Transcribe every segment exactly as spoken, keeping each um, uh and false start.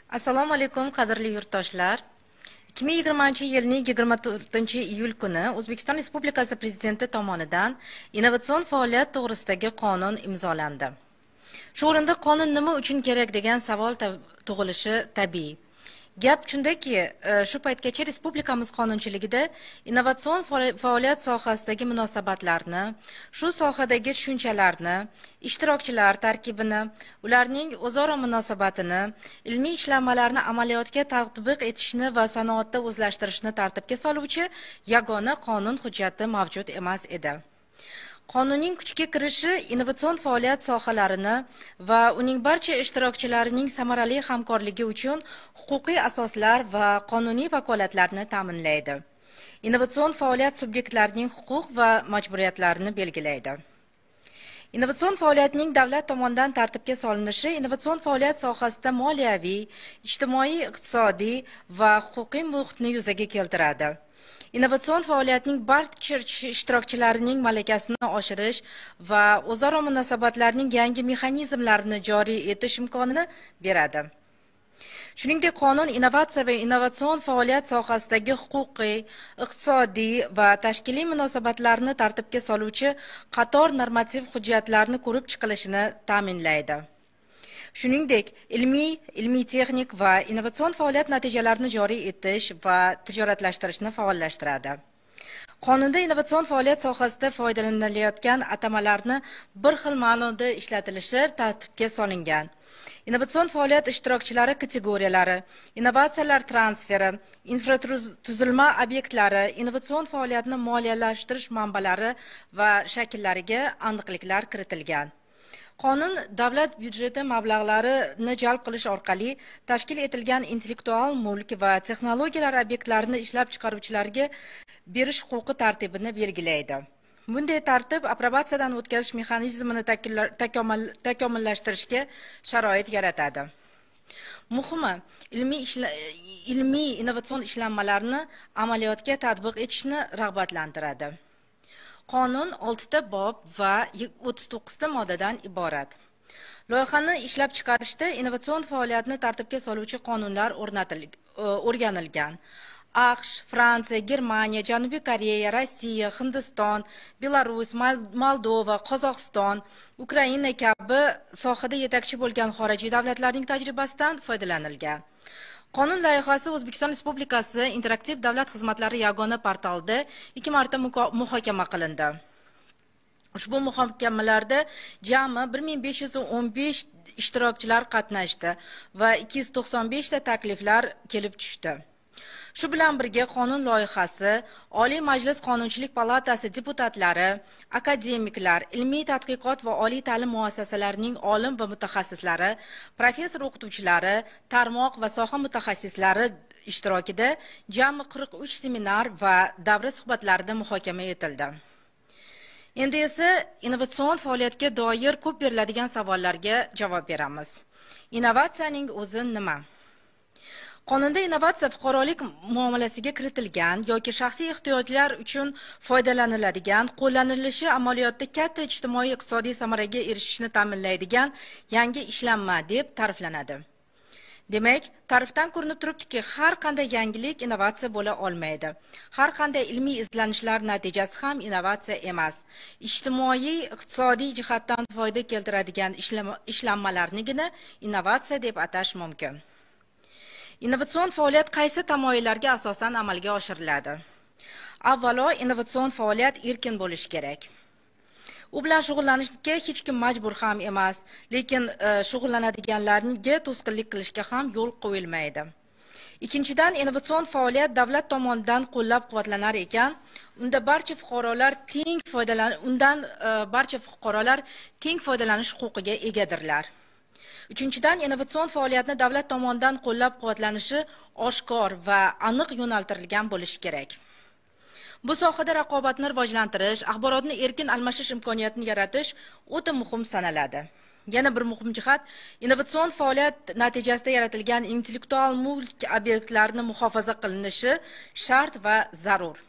Assalomu alaykum qadrli yurtdoshlar. ikki ming yigirmanchi yilning yigirma to'rtinchi iyul kuni O'zbekiston Respublikasi Prezidenti tomonidan innovatsion faoliyat to'g'risidagi qonun imzolandi. Shu o'rinda qonun nima uchun kerak degan savol tug'ilishi tabiiy. Gap shundaki, shu paytgacha respublikamiz qonunchiligida innovatsion faoliyat sohasidagi munosabatlarni, shu sohadagi tushunchalarni, ishtirokchilar tarkibini, ularning o'zaro munosabatini, ilmiy ishlanmalarni amaliyotga tatbiq etishni va sanoatda o'zlashtirishni tartibga soluvchi yagona qonun hujjati mavjud emas edi. Qonunning kuchga kirishi innovatsion faoliyat sohalarini va uning barcha ishtirokchilarining samarali hamkorligi uchun huquqiy asoslar va qonuniy vakolatlarni ta'minlaydi. Innovatsion faoliyat subyektlarining huquq va majburiyatlarini belgilaydi. Innovatsion faoliyatning davlat tomonidan tartibga solinishi innovatsion faoliyat sohasida moliyaviy, ijtimoiy, iqtisodiy va huquqiy muhitni yuzaga keltiradi. Innovatsion faoliyatning barcha ishtirokchilarining malakasini oshirish va o'zaro munosabatlarning yangi mexanizmlarini joriy etish imkonini beradi. Shuningdek, qonun innovatsiya va innovatsion faoliyat sohasidagi huquqiy, iqtisodiy va tashkiliy munosabatlarni tartibga soluvchi qator normativ hujjatlarni ko'rib chiqilishini ta'minlaydi. Shuningdek, ilmiy, ilmiy texnik va innovatsion faoliyat natijalarini joriy etish va tijoratlashtirishni faollashtiradi. Qonunda innovatsion faoliyat sohasida foydalanilayotgan atamalarni bir xil ma'noda ishlatilishi tartibga solingan. Innovatsion faoliyat ishtirokchilari kategoriyalari, innovatsiyalar transferi, infratuzilma obyektlari, innovatsion faoliyatni moliyalashtirish manbalari va shakllariga aniqliklar kiritilgan. Qonun davlat byudjeti mablag'larini jalb qilish orqali tashkil etilgan intellektual mulk va texnologiyalar obyektlarini ishlab chiqaruvchilarga berish huquqi tartibini belgilaydi. Bunday tartib aprobatsiyadan o'tkazish mexanizmini takomillashtirishga sharoit yaratadi. Muhimi, ilmiy ilmiy innovatsion ishlanmalarni amaliyotga tatbiq etishni rag'batlantiradi. Qonun oltita bob va o'ttiz to'qqizta moddadan iborat. Loyihani ishlab chiqarishda innovatsion faoliyatni tartibga soluvchi qonunlar o'rganilgan. AQSh, Fransiya, Germaniya, Janubiy Koreya, Rossiya, Hindiston, Belarus, Moldova, Qozog'iston, Ukraina kabi sohada yetakchi bo'lgan xorijiy davlatlarning tajribasidan foydalanilgan. Qonun loyihasi O'zbekiston Respublikasi interaktiv davlat xizmatlari yagona portalida ikki marta muhokama qilindi. Ushbu muhokamalarda jami bir ming besh yuz o'n besh ishtirokchilar qatnashdi va ikki yuz to'qson besh ta takliflar kelib tushdi. Shu bilan birga qonun loyihasi Oliy Majlis Qonunchilik palatasi deputatlari, akademiklar, ilmiy tadqiqot va oliy ta'lim muassasalarining olim va mutaxassislari, professor o'qituvchilari, tarmoq va soha mutaxassislari ishtirokida jami qirq uch seminar va davra suhbatlarida muhokama etildi. Endi esa innovatsion faoliyatga doir ko'p beriladigan savollarga javob beramiz. Innovatsiyaning o'zi nima? Qonunda innovatsiya fuqarolik muomalasiga kiritilgan yoki shaxsiy ehtiyojlar uchun foydalaniladigan, qo'llanilishi amaliyotda katta ijtimoiy iqtisodiy samaraga erishishni ta'minlaydigan yangi ishlanma deb ta'riflanadi. Demak, ta'rifdan ko'rinib turibdiki, har qanday yangilik innovatsiya bo'la olmaydi. Har qanday ilmiy izlanishlar natijasi ham innovatsiya emas. Ijtimoiy, iqtisodiy jihatdan foyda keltiradigan ishlanmalarnigina innovatsiya deb atash mumkin. Innovatsion faoliyat qaysi tamoyillarga asosan amalga oshiriladi? Avvalo, innovatsion faoliyat erkin bo'lishi kerak. U bilan shug'ullanishga hech kim majbur ham emas, lekin shug'ullanadiganlarga to'sqinlik qilishga ham yo'l qo'yilmaydi. Ikkinchidan, innovatsion faoliyat davlat tomonidan qo'llab-quvvatlanar ekan, unda barcha fuqarolar teng foydalan undan barcha fuqarolar teng foydalanish huquqiga egadirlar. Uchinchidan, innovatsion faoliyatni davlat tomonidan qo'llab-quvvatlanishi oshkor va aniq yo'naltirilgan bo'lishi kerak. Bu sohada raqobatni rivojlantirish, axborotni erkin almashish imkoniyatini yaratish o'ta muhim sanaladi. Yana bir muhim jihat, innovatsion faoliyat natijasida yaratilgan intellektual mulk obyektlarini muhofaza qilinishi shart va zarur.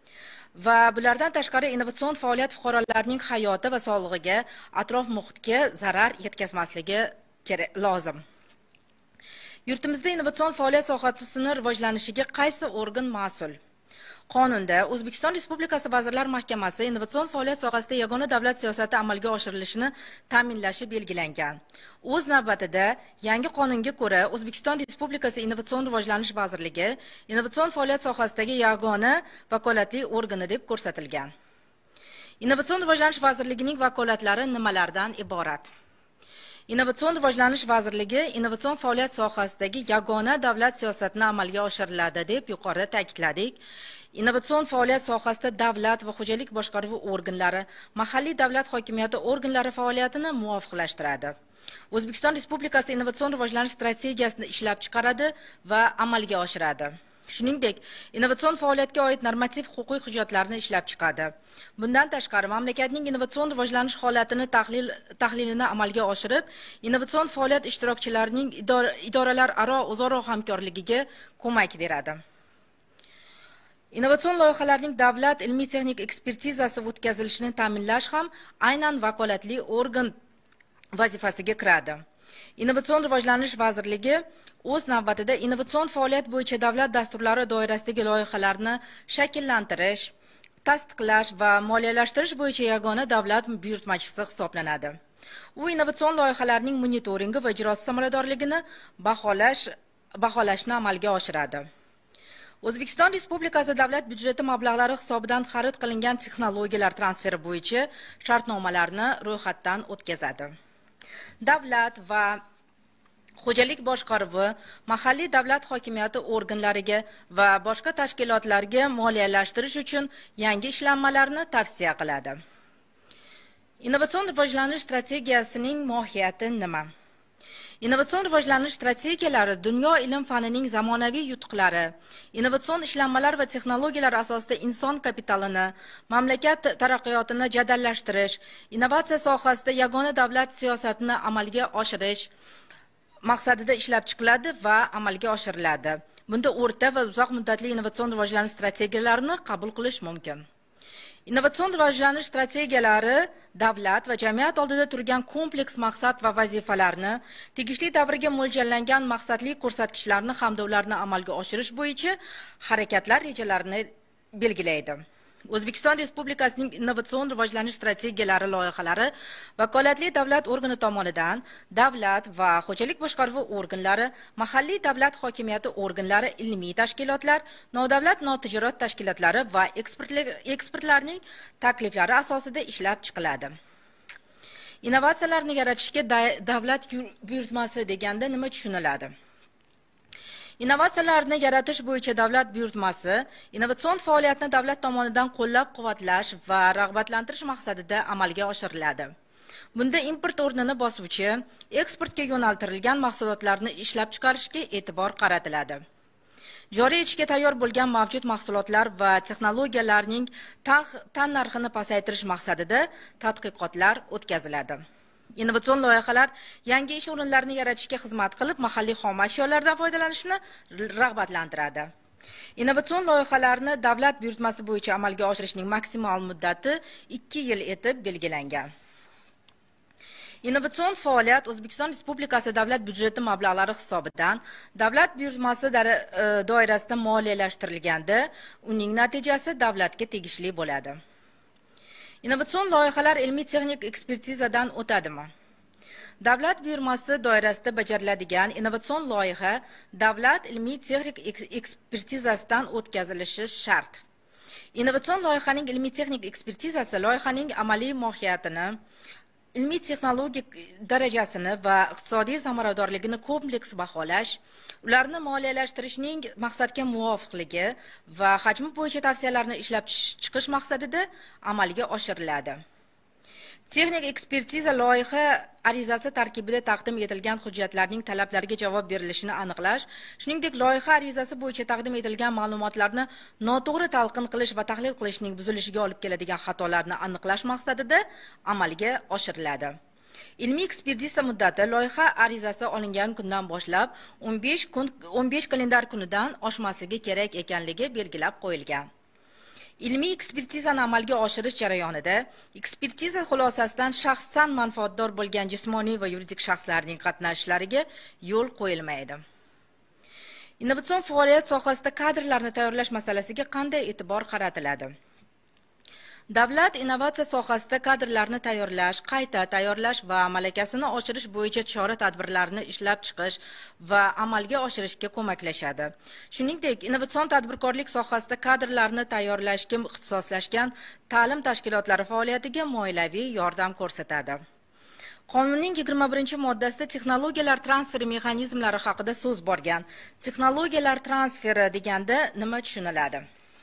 Va bulardan tashqari innovatsion faoliyat fuqarolarning hayoti va sog'lig'iga, atrof muhitga zarar yetkazmasligi lozim. Yurtimizda innovatsion faoliyat sohasini rivojlanishiga qaysi organ mas'ul? Qonunda O'zbekiston Respublikasi Vazirlar Mahkamasi innovatsion faoliyat sohasida yagona davlat siyosati amalga oshirilishini ta'minlashi belgilangan. O'z navbatida, yangi qonunga ko'ra O'zbekiston Respublikasi Innovatsion rivojlanish vazirligi innovatsion faoliyat sohasidagi yagona vakolatli organi deb ko'rsatilgan. Innovatsion rivojlanish vazirligining vakolatlari nimalardan iborat? Innovatsion rivojlanish vazirligi innovatsion faoliyat sohasidagi yagona davlat siyosatini amalga oshiriladi deb yuqorida ta'kidladik. Innovatsion faoliyat sohasida davlat va xo'jalik boshqaruvi organlari, mahalliy davlat hokimiyati organlari faoliyatini muvofiqlashtiradi. O'zbekiston Respublikasi innovatsion rivojlanish strategiyasini ishlab chiqaradi va amalga oshiradi. Shuningdek, innovatsion faoliyatga oid normativ huquqiy hujjatlarni ishlab chiqadi. Bundan tashqari, mamlakatning innovatsion rivojlanish holatini tahlil tahlilini amalga oshirib, innovatsion faoliyat ishtirokchilarining idoralararo o'zaro hamkorligiga ko'mak beradi. Innovatsion loyihalarning davlat ilmiy-texnik ekspertizasi o'tkazilishini ta'minlash ham aynan vakolatli organ vazifasiga kiradi. Innovatsion rivojlanish vazirligi o'z navbatida innovatsion faoliyat bo'yicha davlat dasturlari doirasidagi loyihalarni shakllantirish, tasdiqlash va moliyalashtirish bo'yicha yagona davlat buyurtmachisi hisoblanadi. U innovatsion loyihalarning monitoringi va ijrosi samaradorligini baholash baholashni amalga oshiradi. O'zbekiston Respublikasi davlat byudjeti mablag'lari hisobidan xarid qilingan texnologiyalar transferi bo'yicha shartnomalarni ro'yxatdan o'tkazadi. Davlat va xo'jalik boshqaruvi mahalliy davlat hokimiyati organlariga va boshqa tashkilotlarga moliyalashtirish uchun yangi ishlanmalarni tavsiya qiladi. Innovatsion rivojlanish strategiyasining mohiyati nima? Innovatsion rivojlanish strategiyalari dunyo ilm fanining zamonaviy yutuqlari, innovatsion ishlanmalar va texnologiyalar asosida inson kapitalini, mamlakat taraqqiyotini jadallashtirish, innovatsiya sohasida yagona davlat siyosatini amalga oshirish maqsadida ishlab chiqiladi va amalga oshiriladi. Bunda o'rta va uzoq muddatli innovatsion rivojlanish strategiyalarini qabul qilish mumkin. Innovatsion rivojlanish strategiyalari davlat va jamiyat oldida turgan kompleks maqsad va vazifalarni, tegishli davrga mo'ljallangan maqsadli ko'rsatkichlarni hamda ularni amalga oshirish bo'yicha harakatlar rejalarini belgilaydi. O'zbekiston Respublikasining innovatsion rivojlanish strategiyalari loyihalari vakolatli davlat organi tomonidan davlat va xo'jalik boshqaruvi organlari, mahalliy davlat hokimiyati organlari, ilmiy tashkilotlar, nodavlat notijorat tashkilotlari va ekspertlarning takliflari asosida ishlab chiqiladi. Innovatsiyalarni yaratishga davlat buyurtmasi deganda nima tushuniladi? Innovatsiyalarni yaratish bo'yicha davlat buyurtmasi innovatsion faoliyatni davlat tomonidan qo'llab-quvvatlash va rag'batlantirish maqsadida amalga oshiriladi. Bunda import o'rnini bosuvchi, eksportga yo'naltirilgan mahsulotlarni ishlab chiqarishga e'tibor qaratiladi. Joriy etishga tayyor bo'lgan mavjud mahsulotlar va texnologiyalarning tan narxini pasaytirish maqsadida tadqiqotlar o'tkaziladi. Innovatsion loyihalar yangi ish o'rinlarini yaratishga xizmat qilib, mahalliy xom ashyolardan foydalanishni rag'batlantiradi. Innovatsion loyihalarni davlat buyurtmasi bo'yicha amalga oshirishning maksimal muddati ikki yil etib belgilangan. Innovatsion faoliyat O'zbekiston Respublikasi davlat byudjeti mablag'lari hisobidan davlat buyurtmasi doirasida moliyalashtirilganda, uning natijasi davlatga tegishli bo'ladi. Innovatsion loyihalar ilmiy-texnik ekspertizadan o'tadimi? Davlat buyurtmasi doirasida bajariladigan innovatsion loyiha davlat ilmiy-texnik ekspertizasidan o'tkazilishi shart. Innovatsion loyihaning ilmiy-texnik ekspertizasi loyihaning amaliy mohiyatini, ilmiy texnologik darajasini va iqtisodiy samaradorligini kompleks baholash, ularni moliyalashtirishning maqsadga muvofiqligi va hajmi bo'yicha tavsiyalarni ishlab chiqish maqsadida amalga oshiriladi. Texnik ekspertiza loyiha arizasi tarkibida taqdim etilgan hujjatlarning talablariga javob berilishini aniqlash, shuningdek loyiha arizasi bo'yicha taqdim etilgan ma'lumotlarni noto'g'ri talqin qilish va tahlil qilishning buzilishiga olib keladigan xatolarni aniqlash maqsadida amalga oshiriladi. Ilmiy ekspertiza muddati loyiha arizasi olingan kundan boshlab o'n besh kun o'n besh kalendar kunidan oshmasligi kerak ekanligi belgilab qo'yilgan. Ilmiy ekspertizani amalga oshirish jarayonida ekspertiza xulosasidan shaxsan manfaatdor bo'lgan jismoniy va yuridik shaxslarning qatnashishlariga yo'l qo'yilmaydi. Innovatsion faoliyat sohasida kadrlarni tayyorlash masalasiga qanday e'tibor qaratiladi? Davlat innovatsiya sohasida kadrlarni tayyorlash, qayta tayyorlash va malakasini oshirish bo'yicha chora-tadbirlarni ishlab chiqish va amalga oshirishga ko'maklashadi. Shuningdek, innovatsion tadbirkorlik sohasida kadrlarni tayyorlashga ixtisoslashgan ta'lim tashkilotlari faoliyatiga moliyaviy yordam ko'rsatadi. Qonunning yigirma birinchi moddasida texnologiyalar transferi mexanizmlari haqida so'z borgan. Texnologiyalar transferi deganda nima tushuniladi?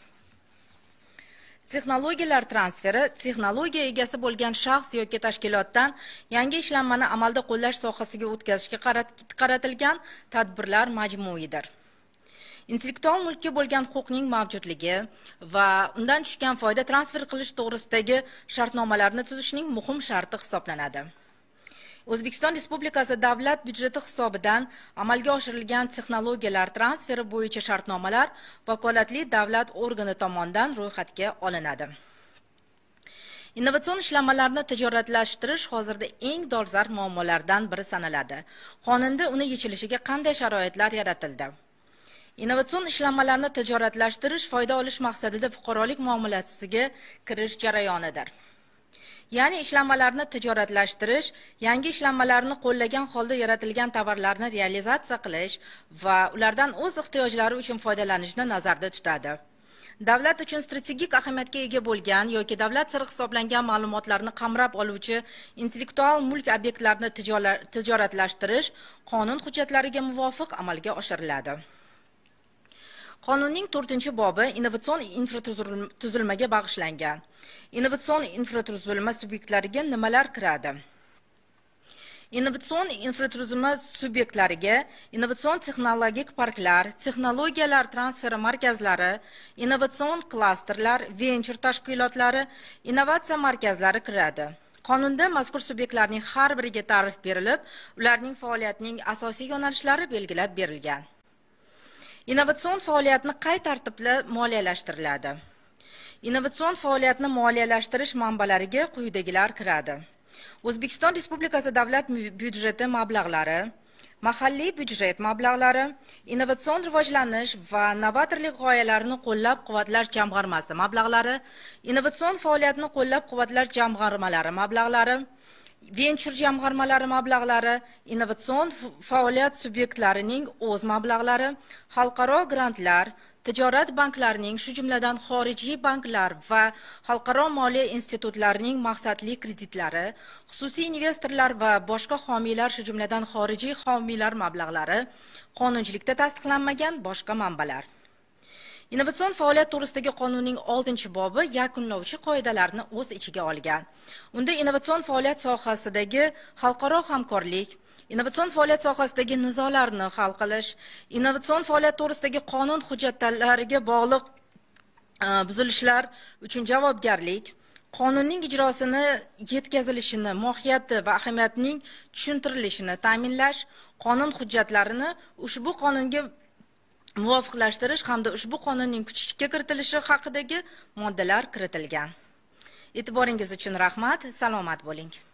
Texnologiyalar transferi texnologiya egasi bo'lgan shaxs yoki tashkilotdan yangi ishlanmani amalda qo'llash sohasiga o'tkazishga qaratilgan tadbirlar majmuidir. Intellektual mulkka bo'lgan huquqning mavjudligi va undan tushgan foyda transfer qilish to'g'risidagi shartnomalarni tuzishning muhim sharti hisoblanadi. O'zbekiston Respublikasi davlat byudjeti hisobidan amalga oshirilgan texnologiyalar transferi bo'yicha shartnomalar vakolatli davlat organi tomonidan ro'yxatga olinadi. Innovatsion ishlanmalarni tijoratlashtirish hozirda eng dolzarb muammolardan biri sanaladi. Qonunda uni yechilishiga qanday sharoitlar yaratildi? Innovatsion ishlanmalarni tijoratlashtirish foyda olish maqsadida fuqarolik muomalasiga kirish jarayonidir. Ya'ni ishlanmalarni tijoratlashtirish, yangi ishlanmalarni qo'llagan holda yaratilgan tovarlarni realizatsiya qilish va ulardan o'z ehtiyojlari uchun foydalanishni nazarda tutadi. Davlat uchun strategik ahamiyatga ega bo'lgan yoki davlat siri hisoblangan ma'lumotlarni qamrab oluvchi intellektual mulk obyektlarini tijoratlashtirish qonun hujjatlariga muvofiq amalga oshiriladi. Qonunning to'rtinchi bobi innovatsion infratuzilmaga bag'ishlangan. Innovatsion infratuzilma subyektlariga nimalar kiradi? Innovatsion infratuzilma subyektlariga innovatsion texnologik parklar, texnologiyalar transferi markazlari, innovatsion klasterlar, venture tashkilotlari, innovatsiya markazlari kiradi. Qonunda mazkur subyektlarning har biriga ta'rif berilib, ularning faoliyatining asosiy yo'nalishlari belgilab berilgan. Innovatsion faoliyatni qay tartibda moliyalashtiriladi? Innovatsion faoliyatni moliyalashtirish manbalariga quyidagilar kiradi. O'zbekiston Respublikasi davlat byudjeti mablag'lari, mahalliy byudjet mablag'lari, innovatsion rivojlanish va novatorlik g'oyalarini qo'llab-quvvatlash jamg'armasi mablag'lari, innovatsion faoliyatni qo'llab-quvvatlash jamg'armalari mablag'lari, venture jamg'armalari mablag'lari, innovatsion faoliyat subyektlarining o'z mablag'lari, xalqaro grantlar, tijorat banklarining, shu jumladan xorijiy banklar va xalqaro moliya institutlarining maqsadli kreditlari, xususiy investorlar va boshqa homiylar, shu jumladan xorijiy homiylar mablag'lari, qonunchilikda tasdiqlanmagan boshqa manbalar. Innovatsion faoliyat to'g'risidagi qonunning oltinchi bobi yakunlovchi qoidalarni o'z ichiga olgan. Unda innovatsion faoliyat sohasidagi xalqaro hamkorlik, innovatsion faoliyat sohasidagi nizolarni hal qilish, innovatsion faoliyat to'g'risidagi qonun hujjatlariga bog'liq buzilishlar uchun javobgarlik, qonunning ijrosini yetkazilishini, mohiyati va ahamiyatining tushuntirilishini ta'minlash, qonun hujjatlarini ushbu qonunga muvofiqlashtirish hamda ushbu qonunning kuchga kiritilishi haqidagi moddalar kiritilgan. E'tiboringiz uchun rahmat, salomat bo'ling.